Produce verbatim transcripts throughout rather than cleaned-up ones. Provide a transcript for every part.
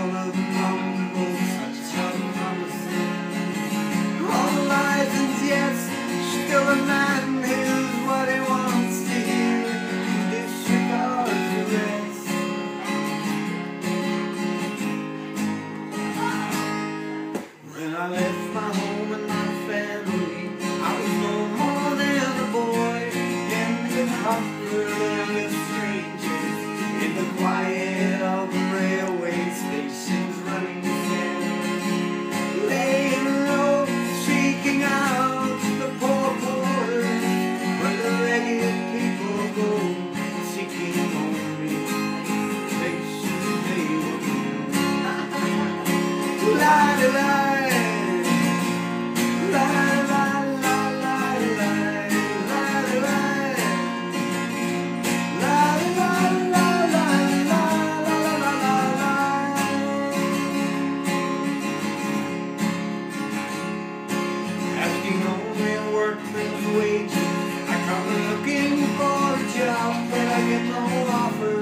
all of the mumbles, such tough promises, all the lies and yes, still a man hears what he wants to hear, disregards the rest. When I left my home and my family, I was no more than a boy, in the comfort and the strangers, in the quiet of the railway stations running sand, laying low, seeking out the poor porters, where the ragged people go, seeking only places they will go. La-da-la. Workman's wages, I come looking for a job, but I get no offer.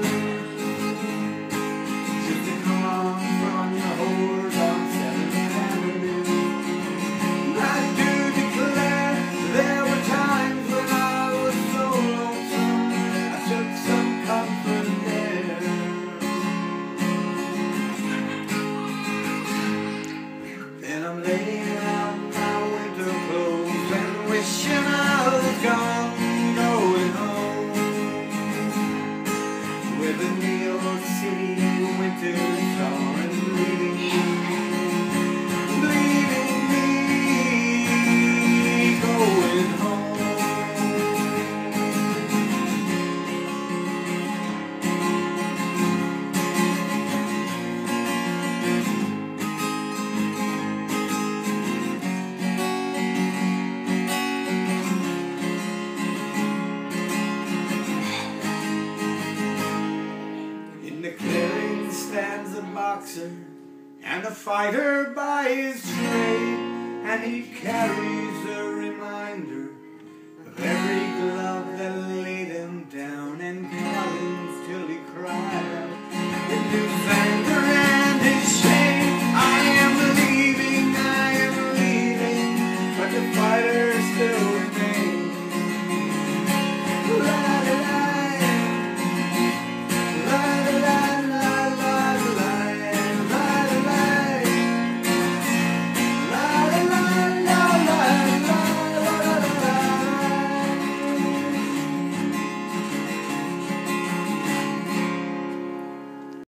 Just to come on from the horde on seventh Avenue. I do declare there were times when I was so lonesome, I took some comfort there. Then I'm laying out my winter clothes, wishing I was gone, going home, where the New York City winters are, and leaving me, leaving me, going home. Stands a boxer and a fighter by his trade, and he carries a reminder of every glove that laid him down and cut him till he cried out in New